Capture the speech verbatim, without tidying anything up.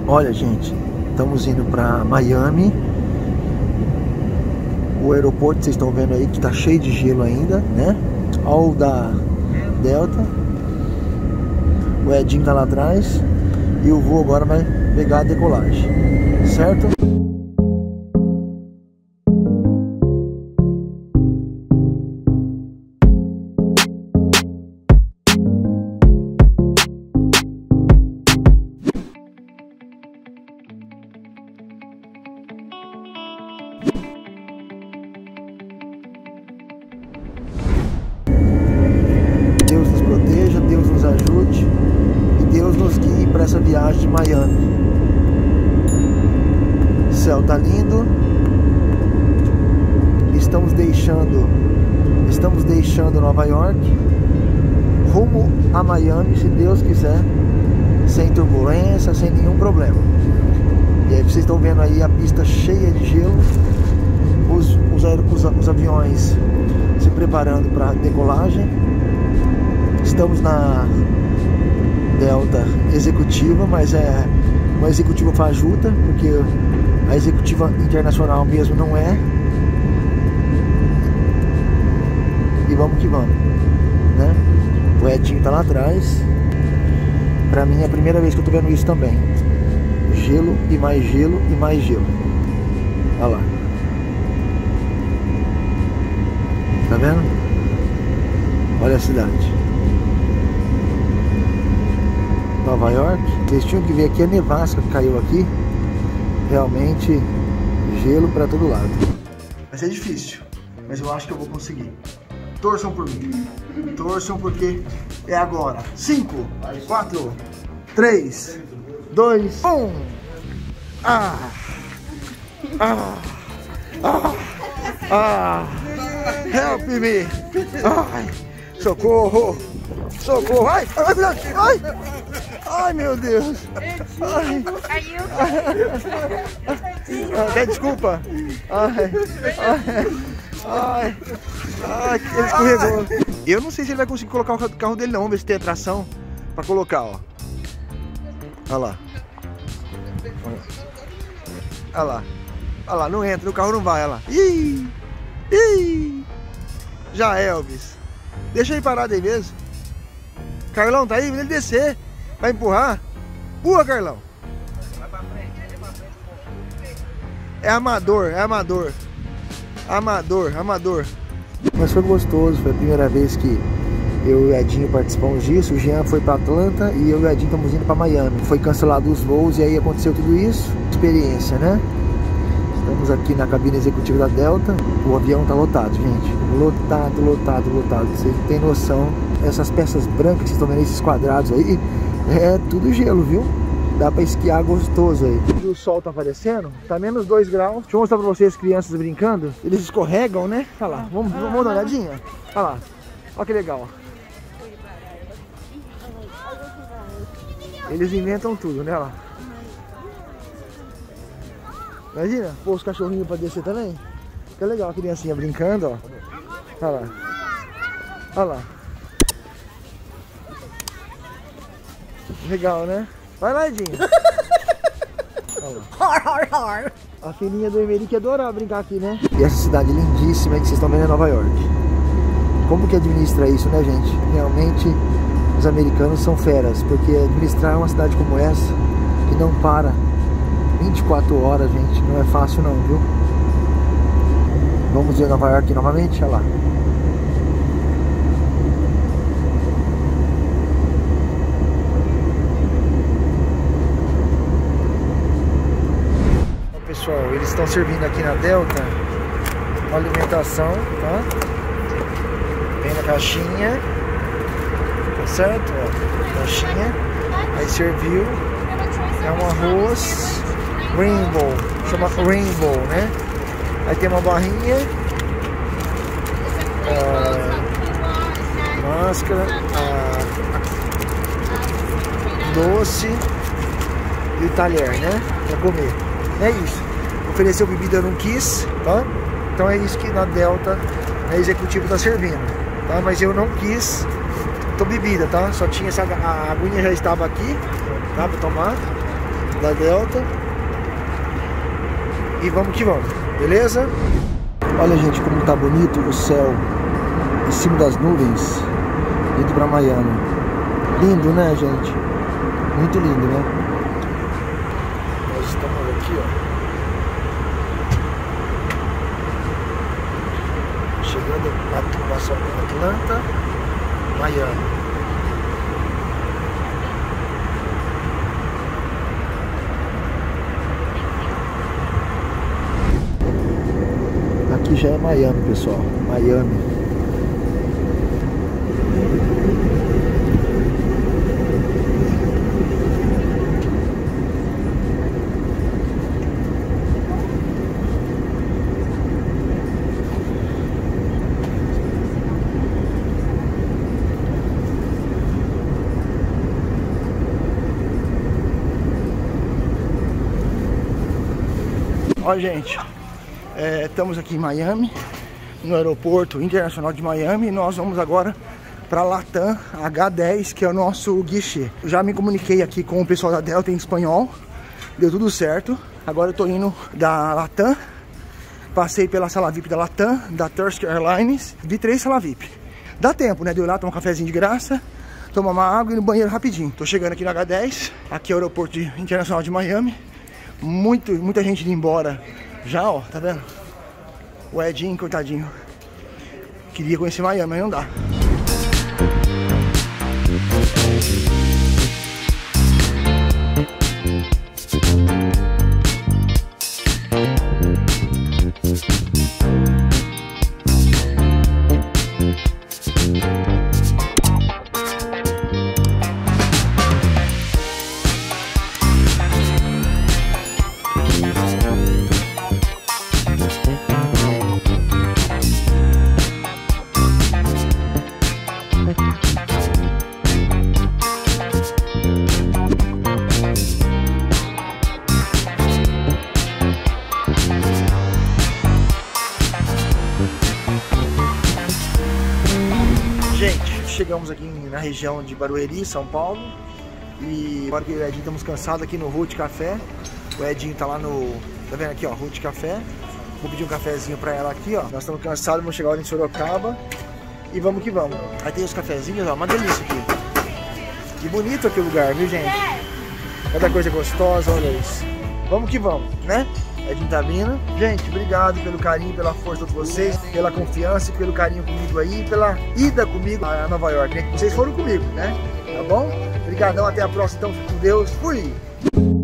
Olha, gente, estamos indo para Miami. O aeroporto, vocês estão vendo aí que tá cheio de gelo ainda, né? Olha o da Delta. O Edinho tá lá atrás. E o voo agora vai pegar a decolagem, certo? Deus nos proteja, Deus nos ajude e Deus nos guie para essa viagem de Miami. O céu tá lindo. Estamos deixando, estamos deixando Nova York, rumo a Miami, se Deus quiser, sem turbulência, sem nenhum problema. E aí vocês estão vendo aí a pista cheia de gelo, os, os, os, os aviões se preparando para decolagem. Estamos na Delta executiva, mas é uma executiva fajuta, porque a executiva internacional mesmo não é. E vamos que vamos, né? O Edinho tá lá atrás. Pra mim é a primeira vez que eu tô vendo isso também. Gelo e mais gelo e mais gelo. Olha lá. Tá vendo? Olha a cidade. Nova York. Vocês tinham que ver aqui a nevasca que caiu aqui. Realmente gelo pra todo lado. Vai ser difícil, mas eu acho que eu vou conseguir. Torçam por mim. Torçam porque é agora. cinco, quatro, três, dois, um. Ah! Ah! Ah! Ah! Help me! Ai! Socorro! Socorro! Ai! Ai! Ai! Ai, meu Deus! Ai! Até desculpa! Ai! Ai! Ai! Ai! Ele escorregou! Eu não sei se ele vai conseguir colocar o carro dele não. Vamos ver se tem atração pra colocar, ó. Olha lá. Olha lá. Olha lá, não entra, o carro não vai, olha lá. Ih! Ih! Já é, Elvis. Deixa ele parado aí mesmo. Carlão tá aí, vem ele descer. Vai empurrar? Empurra, Carlão. É amador, é amador. Amador, amador. Mas foi gostoso, foi a primeira vez que eu e o Edinho participamos disso. O Jean foi para Atlanta e eu e o Edinho estamos indo para Miami. Foi cancelado os voos e aí aconteceu tudo isso. Experiência, né? Estamos aqui na cabine executiva da Delta. O avião tá lotado, gente. Lotado, lotado, lotado. Vocês não tem noção. Essas peças brancas que vocês estão vendo, esses quadrados aí, é tudo gelo, viu? Dá pra esquiar gostoso aí. O sol tá aparecendo, tá menos dois graus. Deixa eu mostrar pra vocês, crianças brincando. Eles escorregam, né? Olha lá, vamos, vamos dar uma olhadinha. Olha lá, olha que legal. Eles inventam tudo, né? Olha lá. Imagina, pôr os cachorrinhos pra descer também. Fica legal a criancinha brincando, ó. Olha lá. Olha lá. Legal, né? Vai lá, Edinho. Olha lá. A filhinha do Emery que adora brincar aqui, né? E essa cidade lindíssima que vocês estão vendo é Nova York. Como que administra isso, né, gente? Realmente os americanos são feras, porque administrar uma cidade como essa, que não para vinte e quatro horas, gente, não é fácil não, viu? Vamos ver Nova York novamente, olha lá. Então, pessoal, eles estão servindo aqui na Delta uma alimentação, tá? Vem na caixinha, tá certo? Ó, caixinha, aí serviu, é um arroz Rainbow, chama Rainbow, né? Aí tem uma barrinha, uh, máscara, uh, doce e o talher, né? Pra comer. É isso. Ofereceu bebida, eu não quis, tá? Então é isso que na Delta a executiva tá servindo, tá? Mas eu não quis tô bebida, tá? Só tinha essa, a aguinha já estava aqui, tá? Pra tomar. da Delta. E vamos que vamos, beleza? Olha, gente, como tá bonito o céu em cima das nuvens, indo pra Miami. Lindo, né, gente? Muito lindo, né? Nós estamos aqui, ó. Chegando na nossa Atlanta, Miami. Aqui já é Miami, pessoal. Miami. Ó, gente, é, estamos aqui em Miami, no aeroporto internacional de Miami, e nós vamos agora para Latam H dez, que é o nosso guichê. Eu já me comuniquei aqui com o pessoal da Delta em espanhol, deu tudo certo. Agora eu tô indo da Latam, passei pela sala V I P da Latam, da Turkish Airlines, vi três sala V I P. Dá tempo, né, de eu ir lá tomar um cafezinho de graça, tomar uma água e ir no banheiro rapidinho. Tô chegando aqui no H dez, aqui é o aeroporto internacional de Miami. Muito, muita gente indo embora já, ó, tá vendo? O Edinho, coitadinho, queria conhecer Miami, mas não dá. Gente, chegamos aqui na região de Barueri, São Paulo. E agora que o Edinho estamos cansados aqui no Ruth Café. O Edinho tá lá no... Tá vendo aqui, ó, Ruth Café. Vou pedir um cafezinho pra ela aqui, ó. Nós estamos cansados, vamos chegar lá em Sorocaba. E vamos que vamos. Aí tem os cafezinhos, ó, uma delícia aqui. Que bonito aqui o lugar, viu, gente? Cada coisa gostosa, olha isso. Vamos que vamos, né? Edinho tá vindo. Gente, obrigado pelo carinho, pela força de vocês, pela confiança e pelo carinho comigo aí, pela ida comigo a Nova York, né? Vocês foram comigo, né? Tá bom? Obrigadão, até a próxima, então, com Deus. Fui!